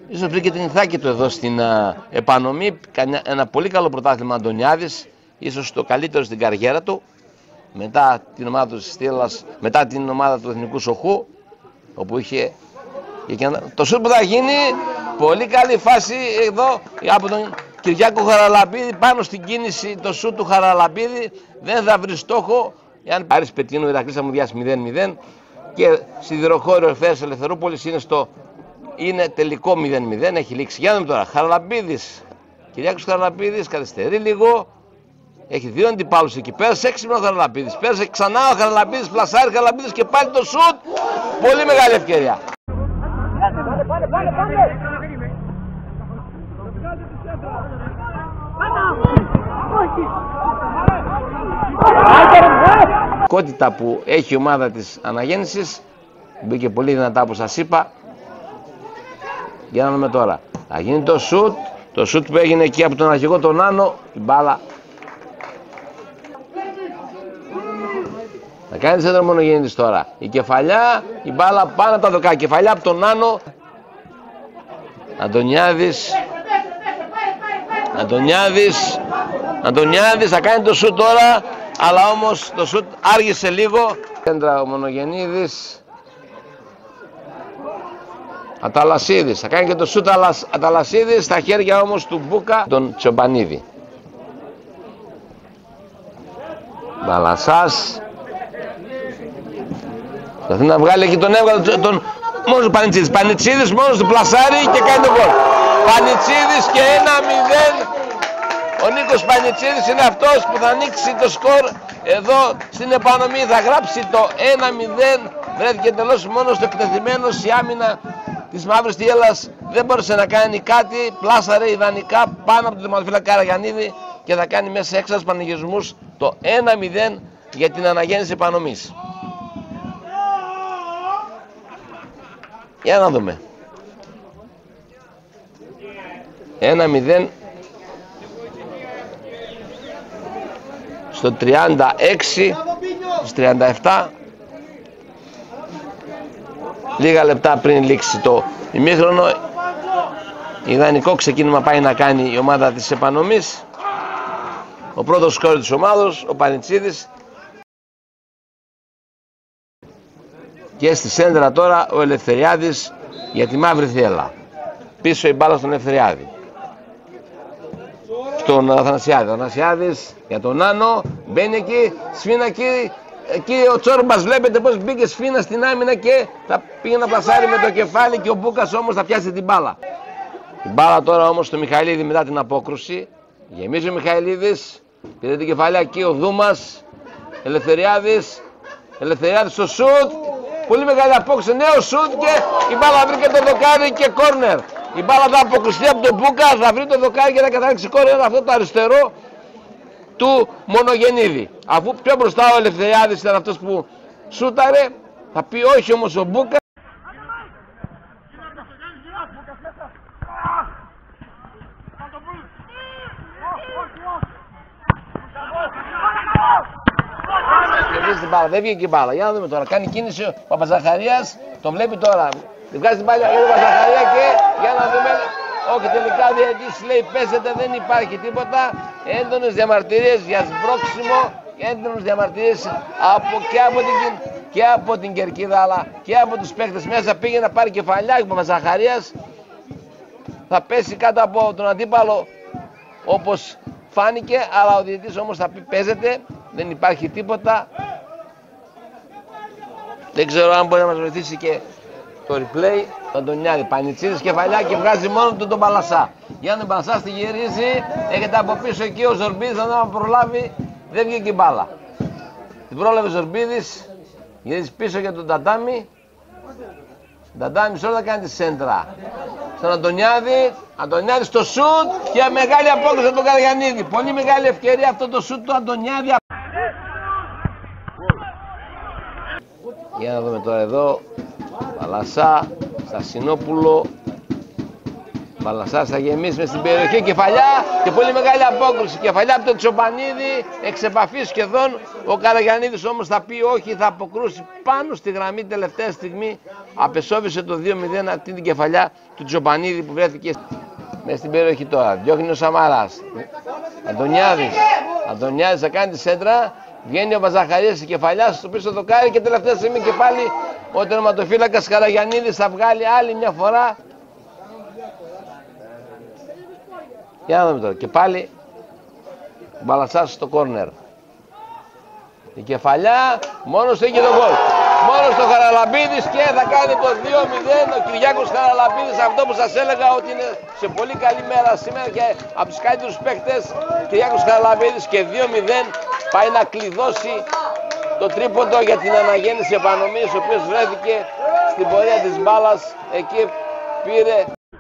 Ίσως βρήκε την ηθάκη του εδώ στην επανομή. Ένα πολύ καλό πρωτάθλημα Αντωνιάδης, ίσως το καλύτερο στην καριέρα του, μετά την ομάδα του Στήλας, μετά την ομάδα του Εθνικού Σοχού, όπου είχε το σουτ που θα γίνει. Πολύ καλή φάση εδώ από τον Κυριάκο Χαραλαμπίδη, πάνω στην κίνηση το σουτ του Χαραλαμπίδη, δεν θα βρει στόχο. Εάν Άρης Πετίνου, Ηρακλής Αμμουδιάς 0-0 και Σιδηροχώριο Ευθέας Ελευθερούπολης είναι τελικό 0-0, έχει λήξει. Για να δούμε τώρα, Χαραλαμπίδης, Κυριάκος Χαραλαμπίδης καθυστερεί λίγο, έχει δύο αντιπάλους εκεί, πέρασε έξυπνο ο Χαραλαμπίδης, πέρασε ξανά ο Χαραλαμπίδης, πλασάρει Χαραλαμπίδης και πάλι το σουτ, πολύ μεγάλη ευκαιρία. Η κότητα που έχει η ομάδα της Αναγέννησης μπήκε πολύ δυνατά, όπως σας είπα. Για να δούμε τώρα, θα γίνει το σουτ που έγινε εκεί από τον αρχηγό τον Άνω, η μπάλα θα κάνει σέντρα Μονογεννήτης τώρα, η κεφαλιά, η μπάλα πάνω από τα δοκάρια, κεφαλιά από τον Άνω. Αντωνιάδης θα κάνει το σουτ τώρα, αλλά όμως το σουτ άργησε λίγο. Σέντρα ο Μονογεννήτης. Αταλασίδης, θα κάνει και το σούτ Αταλασίδης, στα χέρια όμως του Μπούκα, τον Τσομπανίδη. Μπαλασσάς. Θα θέλει να βγάλει εκεί, τον έβγαλε μόνος του Πανιτσίδης. Πανιτσίδης μόνος του πλασάρει και κάνει το γκολ. Πανιτσίδης και 1-0. Ο Νίκος Πανιτσίδης είναι αυτός που θα ανοίξει το σκορ εδώ στην επανομή. Θα γράψει το 1-0. Βρέθηκε εντελώς μόνος του, εκτεθειμένος, η άμυνα της Μαύρης Τιέλας δεν μπορούσε να κάνει κάτι, πλάσαρε ιδανικά πάνω από τον τερματοφύλακα Καραγιαννίδη και θα κάνει μέσα σε έξαρους πανηγυρισμούς το 1-0 για την Αναγέννηση επανομής. Για να δούμε. 1-0 στο 36, στο 37. Λίγα λεπτά πριν λήξει το ημίχρονο, ιδανικό ξεκίνημα πάει να κάνει η ομάδα της επανομής. Ο πρώτος σκόρερ της ομάδος, ο Πανιτσίδης. Και στη σέντρα τώρα ο Ελευθεριάδης για τη Μαύρη Θύελλα. Πίσω η μπάλα στον Ελευθεριάδη. Στον Αθανασιάδη. Ο Αθανασιάδης για τον Άνω, μπαίνει εκεί, σφίνα εκεί. Εκεί ο Τσόρμπας βλέπετε πως μπήκε σφίνα στην άμυνα και θα πήγε να πλασάρει με το κεφάλι και ο Μπούκας όμως θα πιάσει την μπάλα. Η μπάλα τώρα όμως στο Μιχαηλίδη μετά την απόκρουση. Γεμίζει ο Μιχαηλίδης, πήρε την κεφαλιά εκεί ο Δούμας. Ελευθεριάδης στο σουτ. Πολύ μεγάλη απόκρουση, νέο σουτ και η μπάλα βρήκε το δοκάρι και κόρνερ. Η μπάλα θα αποκρουστεί από τον Μπούκα, θα βρει το δοκάρι και θα καταλήξει κόρνερ, αυτό το αριστερό του Μονογεννίδη. Αφού πιο μπροστά ο Ελευθεριάδης ήταν αυτός που σούταρε, θα πει όχι όμως ο Μπούκα. Δεν βγήκε η μπάλα. Για να δούμε τώρα. Κάνει κίνηση ο Παπαζαχαρίας. Το βλέπει τώρα. Βγάζει την μπάλα για τον Παπαζαχαρία και για να δούμε. Όχι, τελικά ο διαιτητής λέει παίζεται, δεν υπάρχει τίποτα. Έντονες διαμαρτυρίες για σμπρώξιμο. Έντονες διαμαρτυρίες και από την κερκίδα αλλά και από τους παίκτες μέσα. Πήγε να πάρει κεφαλιά ο Παπαζαχαρίας. Θα πέσει κάτω από τον αντίπαλο όπως φάνηκε. Αλλά ο διαιτητής όμως θα πει παίζεται. Δεν υπάρχει τίποτα. Δεν ξέρω αν μπορεί να μας βοηθήσει και το replay. Θα τον νιάρει. Πανιτσίδης κεφαλιά και βγάζει μόνο του τον Παλασσά. Για να τον Παλασσά στη γυρίζει. Έχετε από πίσω εκεί ο Ζορμπίδης. Να προλάβει. Δεν βγήκε η μπάλα. Την πρόλαβε ο Ζορμπίδης. Γυρίζει πίσω για τον Ταντάμι. Ταντάμι όλα κάνει τη σέντρα. Στον Αντωνιάδη. Αντωνιάδη στο σουτ. Και μεγάλη απόκριση από τον Καραγιαννίδη. Πολύ μεγάλη ευκαιρία αυτό το σουτ του Αντωνιάδη. Για να δούμε τώρα εδώ. Παλασσά, Στασινόπουλο. Μπαλασσάς θα γεμίσει μες στην περιοχή, κεφαλιά και πολύ μεγάλη απόκρουση. Κεφαλιά από τον Τσοπανίδη, εξ επαφής σχεδόν. Ο Καραγιαννίδης όμως θα πει όχι, θα αποκρούσει πάνω στη γραμμή τελευταία στιγμή. Απεσόβησε το 2-0 από την κεφαλιά του Τσοπανίδη που βρέθηκε μες στην περιοχή τώρα. Διώχνει ο Σαμαράς. Αντωνιάδης θα κάνει τη σέντρα. Βγαίνει ο Βαζαχαρίας στη κεφαλιά στο πίσω δοκάρι και τελευταία στιγμή και πάλι ο τερματοφύλακας Καραγιαννίδης θα βγάλει άλλη μια φορά. Για να δούμε τώρα. Και πάλι Μπαλασσάς στο κόρνερ. Η κεφαλιά μόνος έχει το γκολ. Μόνος το Χαραλαμπίδης και θα κάνει το 2-0. Ο Κυριάκος Χαραλαμπίδης, αυτό που σας έλεγα ότι είναι σε πολύ καλή μέρα σήμερα και από τους καλύτερους παίκτες. Κυριάκος Χαραλαμπίδης και 2-0 πάει να κλειδώσει το τρίποντο για την αναγέννηση επανομής, ο οποίος βρέθηκε στην πορεία της μπάλας. Εκεί πήρε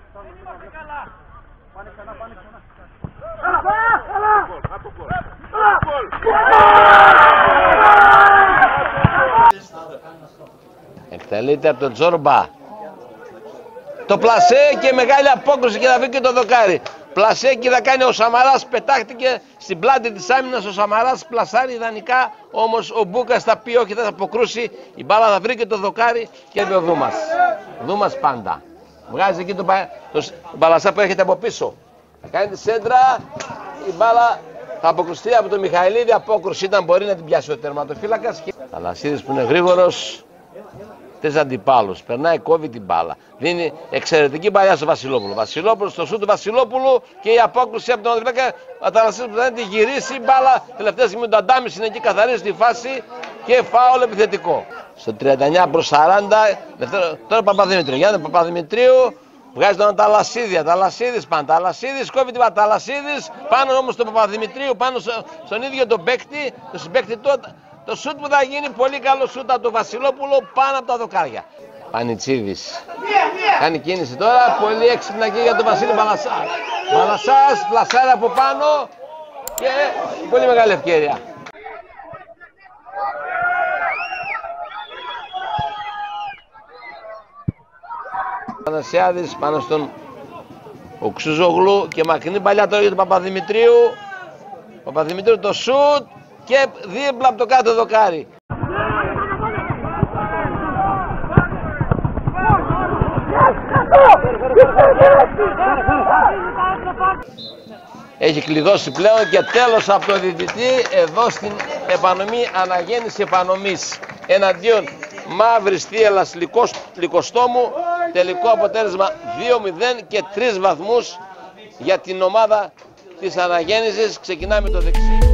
εκτελείται από τον Τζόρμπα. Το πλασέ και μεγάλη απόκρουση και θα βρει και το δοκάρι. Πλασέ και θα κάνει ο Σαμαράς, πετάχτηκε στην πλάτη της άμυνας ο Σαμαράς, πλασάρει ιδανικά, όμως ο Μπούκας θα πει όχι, θα αποκρούσει, η μπάλα θα βρει και το δοκάρι και έρθει ο Δούμας. Δούμας πάντα. Βγάζει εκεί τον Μπαλασσά που έρχεται από πίσω. Θα κάνει τη σέντρα, η μπάλα θα αποκρουστεί από τον Μιχαηλίδη, απόκρουση ήταν, μπορεί να την πιάσει ο τερματοφύλακας. Θαλασσίδης που είναι γρήγορος, 3 αντιπάλους, περνάει, κόβει την μπάλα. Δίνει εξαιρετική παλιά στο Βασιλόπουλο. Βασιλόπουλο στο σούτ του Βασιλόπουλου και η απόκρουση από τον Οδηλάκα. Ο Θαλασσίδης που θα τη γυρίσει η μπάλα. Τελευταία στιγμή το Αντάμις είναι εκεί, καθαρίζει τη φάση και φάουλ επιθετικό. Στο 39 προς 40, τώρα Παπαδημητρίου. Γιάννη Παπαδημητρίου βγάζει τον Ταλασσίδη. Ταλασσίδης πάνω. Ταλασσίδης κόβει την μπάλα. Ταλασσίδης πάνω όμως τον Παπαδημητρίου, πάνω στον ίδιο τον παίκτη, τον συμπαίκτη του. Το σούτ που θα γίνει, πολύ καλό σούτ από τον Βασιλόπουλο πάνω από τα δοκάρια. Πανιτσίδης. Κάνει κίνηση τώρα, πολύ έξυπνα και για τον Βασίλη Μπαλασσά. Μπαλασσάς, πλασάρει από πάνω και πολύ μεγάλη ευκαιρία. Πανασιάδης πάνω στον Οξουζογλου και μακρινή παλιά τώρα για τον Παπαδημητρίου. Παπαδημητρίου το σούτ και δίπλα από το κάτω δοκάρι. Έχει κλειδώσει πλέον και τέλος από το διαιτητή εδώ στην επανομή, αναγέννηση επανομής εναντίον Μαύρης Θίελας Λυκοστόμου. Τελικό αποτέλεσμα 2-0 και 3 βαθμούς για την ομάδα της αναγέννησης. Ξεκινάμε το δεξί.